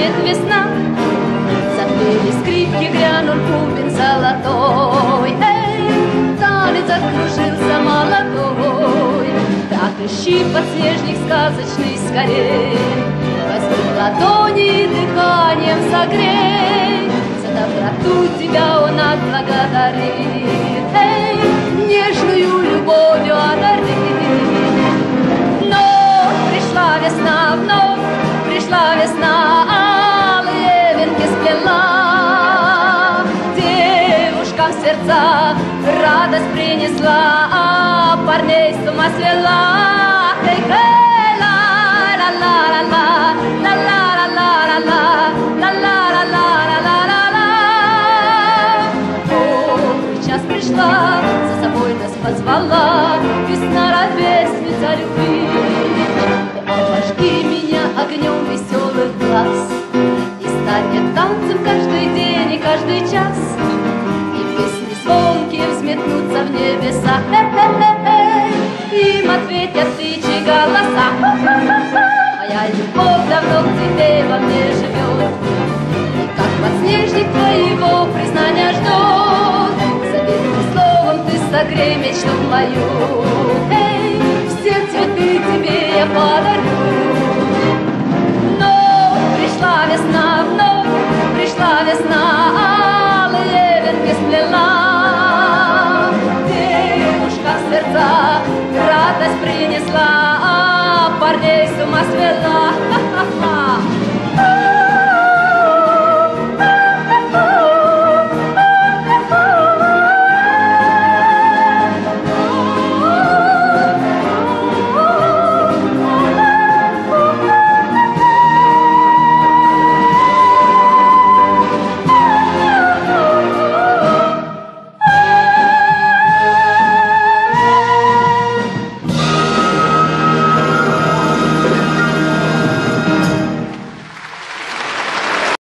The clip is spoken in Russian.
приходит весна, запели скрипки, грянул бубен золотой. Эй, танец закружился молодой. Так ищи подснежник сказочный скорей, возьми в ладони и дыханием согрей. За доброту тебя он отблагодарит, эй, нежную любовью одарит. Но пришла весна вновь, пришла весна, алые венки сплела, девушкам в сердца радость принесла, а парней с ума свела. Эй, ла ла ла ла ла ла ла ла ла ла ла ла ла ла. О, час пришла, за собой нас позвала весна, ровесница любви. Ты обожги меня огнем веселых глаз, и станет танцем каждый день и каждый час, и песни звонкие взметнутся в небеса. Им ответят тысячи голоса. Моя любовь давно к тебе во мне живет, и как подснежник твоего признания ждет. Заветным словом ты согрей мечту мою, эй, все цветы тебе я подарю.